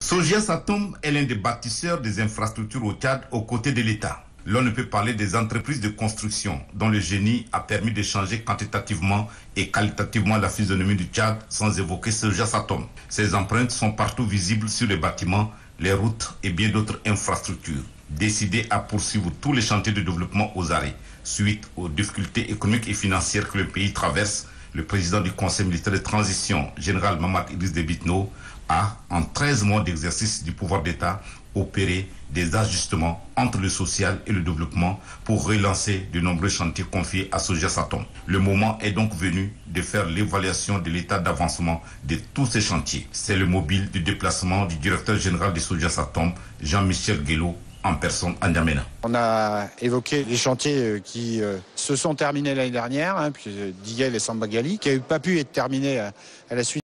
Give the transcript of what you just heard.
Sogias Atom est l'un des bâtisseurs des infrastructures au Tchad aux côtés de l'État. L'on ne peut parler des entreprises de construction dont le génie a permis de changer quantitativement et qualitativement la physionomie du Tchad sans évoquer Sogias Atom. Ces empreintes sont partout visibles sur les bâtiments, les routes et bien d'autres infrastructures. Décidé à poursuivre tous les chantiers de développement aux arrêts, suite aux difficultés économiques et financières que le pays traverse, le président du Conseil militaire de transition, général Mamad Idriss Déby Itno, a, en 13 mois d'exercice du pouvoir d'État, opéré des ajustements entre le social et le développement pour relancer de nombreux chantiers confiés à Sogias Atom. Le moment est donc venu de faire l'évaluation de l'état d'avancement de tous ces chantiers. C'est le mobile du déplacement du directeur général de Sogias Atom, Jean-Michel Guello, en personne à N'Djamena. On a évoqué les chantiers qui se sont terminés l'année dernière, puis Diguel et Sambagali, qui n'avaient pas pu être terminés à la suite